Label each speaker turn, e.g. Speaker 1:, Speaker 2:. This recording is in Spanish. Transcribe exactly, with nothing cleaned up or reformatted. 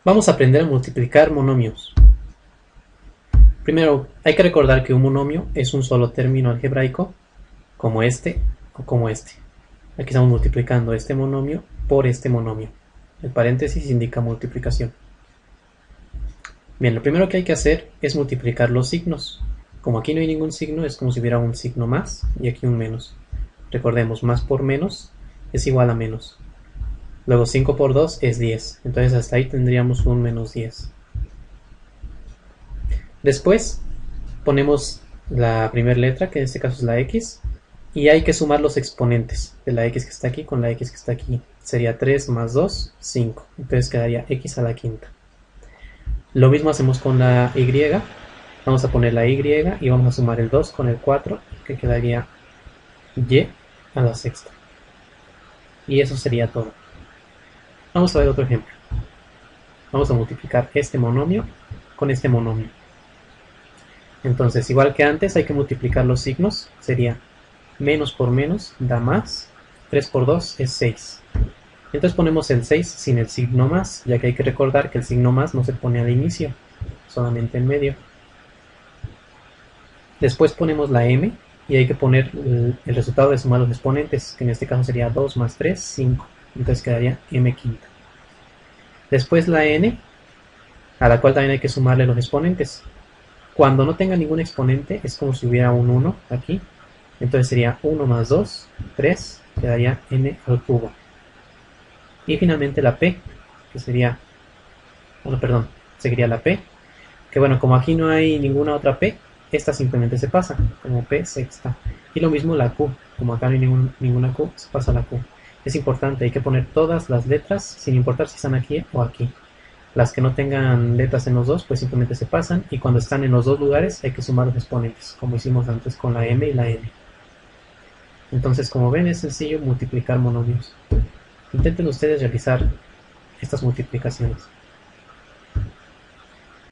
Speaker 1: Vamos a aprender a multiplicar monomios. Primero, hay que recordar que un monomio es un solo término algebraico, como este o como este. Aquí estamos multiplicando este monomio por este monomio. El paréntesis indica multiplicación. Bien, lo primero que hay que hacer es multiplicar los signos. Como aquí no hay ningún signo, es como si hubiera un signo más y aquí un menos. Recordemos, más por menos es igual a menos. Luego cinco por dos es diez. Entonces hasta ahí tendríamos un menos diez. Después ponemos la primera letra, que en este caso es la X, y hay que sumar los exponentes de la X que está aquí con la X que está aquí. Sería tres más dos, cinco. Entonces quedaría X a la quinta. Lo mismo hacemos con la Y. Vamos a poner la Y y vamos a sumar el dos con el cuatro, que quedaría Y a la sexta. Y eso sería todo. Vamos a ver otro ejemplo. Vamos a multiplicar este monomio con este monomio. Entonces, igual que antes, hay que multiplicar los signos. Sería menos por menos da más. tres por dos es seis. Entonces ponemos el seis sin el signo más, ya que hay que recordar que el signo más no se pone al inicio, solamente en medio. Después ponemos la m y hay que poner el, el resultado de sumar los exponentes, que en este caso sería dos más tres, cinco. Entonces quedaría m quinta. Después la n, a la cual también hay que sumarle los exponentes. Cuando no tenga ningún exponente es como si hubiera un uno aquí. Entonces sería uno más dos, tres, quedaría n al cubo. Y finalmente la p, que sería, bueno, perdón, seguiría la p, que bueno, como aquí no hay ninguna otra p, esta simplemente se pasa, como p sexta. Y lo mismo la q, como acá no hay ningún, ninguna q, se pasa la q. Es importante, hay que poner todas las letras, sin importar si están aquí o aquí. Las que no tengan letras en los dos, pues simplemente se pasan, y cuando están en los dos lugares hay que sumar los exponentes, como hicimos antes con la m y la n. Entonces, como ven, es sencillo multiplicar monomios. Intenten ustedes realizar estas multiplicaciones.